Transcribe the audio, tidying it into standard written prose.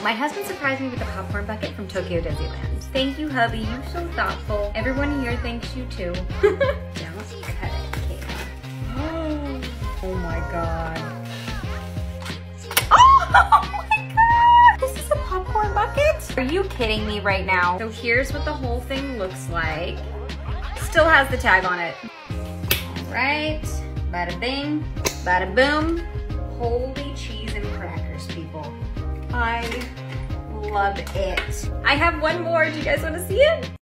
my husband surprised me with a popcorn bucket from Tokyo Disneyland. Thank you, hubby. You're so thoughtful. Everyone here thanks you too. Don't cut it, Kayla. Oh my God. Oh my God! This is a popcorn bucket? Are you kidding me right now? So here's what the whole thing looks like. Still has the tag on it. All right, bada bing, bada boom. Holy cheese and crackers, people. I love it. I have one more. Do you guys want to see it?